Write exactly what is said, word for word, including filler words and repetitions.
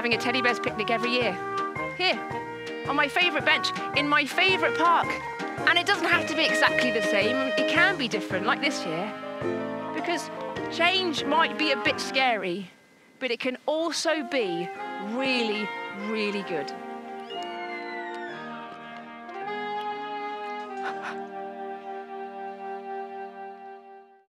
having a teddy bears picnic every year. Here, on my favourite bench, in my favourite park. And it doesn't have to be exactly the same. It can be different, like this year. Because change might be a bit scary, but it can also be really, really good.